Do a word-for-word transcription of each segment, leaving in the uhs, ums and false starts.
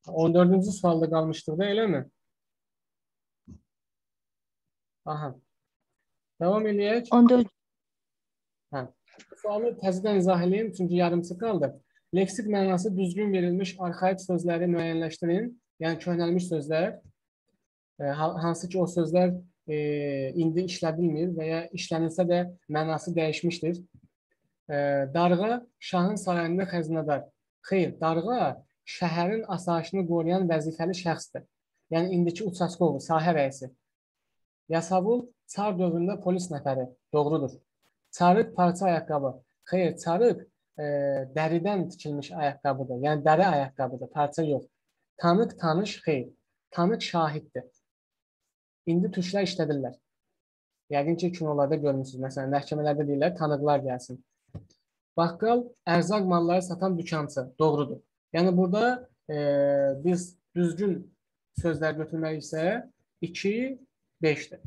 on dördüncü sualda qalmışdıq da, eləmi? Aha. Devam eləyək. on dörd. Hə. Bu sualı təzədən izah edeyim, çünki yarımçı qaldı. Leksik mənası düzgün verilmiş arxaik sözləri müəyyənləşdirin. Yəni köhnəlmiş sözlər, e, hansı ki o sözlər e, indi işlədilmir və ya işlənilsə də mənası dəyişmişdir. E, darğa şahın sarayında xəzinədar. Xeyr, darğa şəhərin asayişini qoruyan vəzifəli şəxsdir. Yəni indiki Uçaskov, sahə rəisi. Yasavul çar dövründə polis nəfəri. Doğrudur. Çarıq parça ayaqqabı. Xeyr, çarıq e, dəridən tikilmiş ayaqqabıdır. Yəni dəri ayaqqabıdır, parça yox. Tanıq, tanış, xeyr. Tanıq şahiddir. İndi türklər işlədirlər. Yəqin ki, kinolarda görmürsünüz. Məsələn, məhkəmələrdə deyirlər, tanıqlar gəlsin. Baqqal, ərzaq malları satan dükançı. Doğrudur. Yəni burada e, biz düzgün sözlər götürməliyiksə iki, beşdir.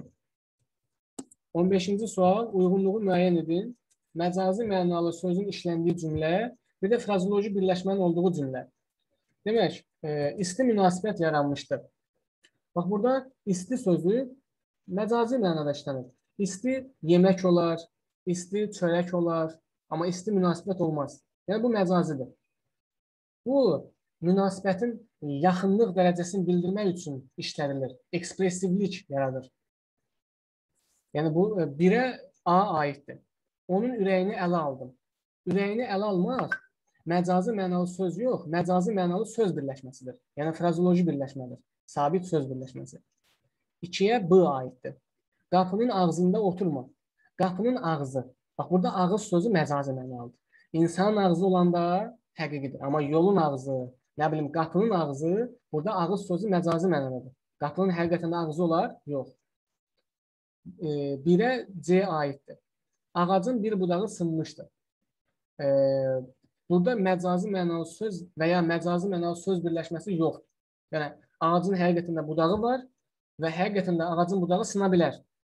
on beşinci sual, uyğunluğu müəyyən edin. Məcazi mənalı sözün işləndiyi cümlə, bir də frazoloji birləşmənin olduğu cümlə. Demək, e, isti münasibət yaranmışdır. Bax, burada isti sözü məcazi mənada işlənir. İsti yemək olar, isti çörək olar, amma isti münasibət olmaz. Yəni, bu məcazidir. Bu, münasibətin yaxınlıq dərəcəsini bildirmək üçün işlədilir. Ekspresivlik yaradır. Yəni, bu birə A aiddir. Onun ürəyini ələ aldım. Ürəyini ələ almaq məcazi mənalı söz yox, məcazi mənalı söz birləşməsidir. Yəni, frazoloji birləşmədir. Sabit söz birləşməsi. İkiyə B aiddir. Qapının ağzında oturma. Qapının ağzı. Bax, burada ağız sözü məcazi mənalıdır. İnsanın ağzı olanda həqiqidir. Amma yolun ağzı, nə bilim, qapının ağzı, burada ağız sözü məcazi mənadadır. Qapının həqiqətən ağzı olar? Yox. E, birə C aiddir. Ağacın bir budağı sınmışdır. E, burada məcazi mənalı söz və ya məcazi mənalı söz birləşməsi yoxdur. Yəni, ağacın həqiqətində budağı var və həqiqətində ağacın budağı sına bilər.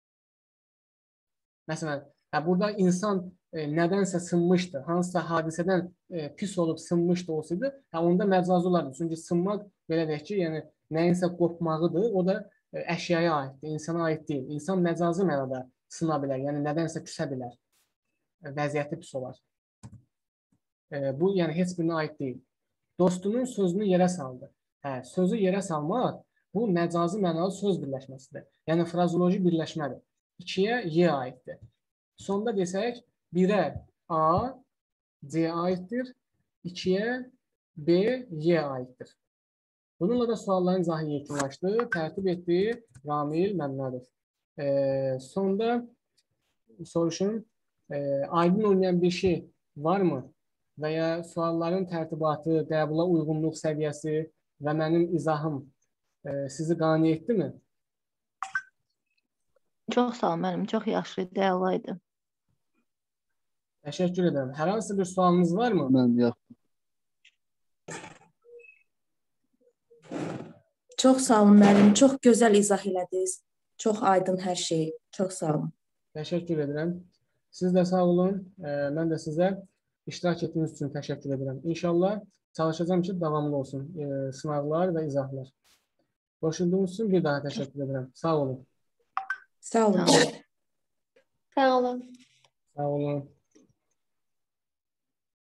Məsələn, burada insan e, nədənsə sınmışdı, hansısa hadisədən e, pis olub sınmışdı olsaydı, onda məcazi olardı. Çünki sınmaq, belə deyək ki, yəni nəyinsə qopmağıdır, o da e, əşyaya aiddir, insana aid deyil. İnsan məcazi mənada sına bilər, yəni nədənsə küsə bilər, e, vəziyyəti pis olar. E, bu, yəni heç birinə aid deyil. Dostunun sözünü yerə saldı. Hə, sözü yerə salmaq, bu məcazi mənalı söz birləşməsidir. Yəni frazoloji birləşmədir. İkiyə Y aiddir. Sonda desək, birə A, C aiddir, ikiyə B, Y aiddir. Bununla da sualların izahı yekunlaşdı. Tərtib etdi Ramil Məmmədov. E, sonda soruşun, e, aydın olmayan bir şey varmı? Və ya sualların tərtibatı, qəbula uyğunluq səviyyəsi və mənim izahım e, sizi qane etdimi? Çox sağ ol müəllim, çox yaxşı, dəyərli. Təşəkkür edirəm. Hər hansı bir sualınız varmı? Mən yaxşı. Çox sağ olun müəllim, çox gözəl izah elədiniz. Çox aydın hər şey. Çox sağ olun. Təşəkkür edirəm. Siz də sağ olun. E, mən də sizə iştirak etdiyiniz üçün təşəkkür edirəm. İnşallah çalışacağım ki, davamlı olsun e, sınavlar və izahlar. Qoşulduğunuz üçün bir daha təşəkkür edirəm. Sağ olun. Sağ olun. Sağ olun. Sağ olun.